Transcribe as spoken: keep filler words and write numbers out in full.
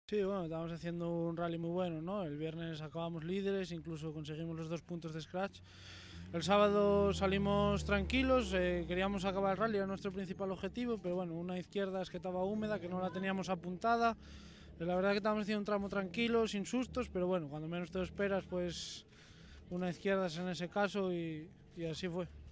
Sí, bueno, estábamos haciendo un rally muy bueno, ¿no? El viernes acabamos líderes, incluso conseguimos los dos puntos de scratch. El sábado salimos tranquilos, eh, queríamos acabar el rally, era nuestro principal objetivo, pero bueno, una izquierda es que estaba húmeda, que no la teníamos apuntada. La verdad que estábamos haciendo un tramo tranquilo, sin sustos, pero bueno, cuando menos te lo esperas, pues una izquierda es en ese caso y, y así fue.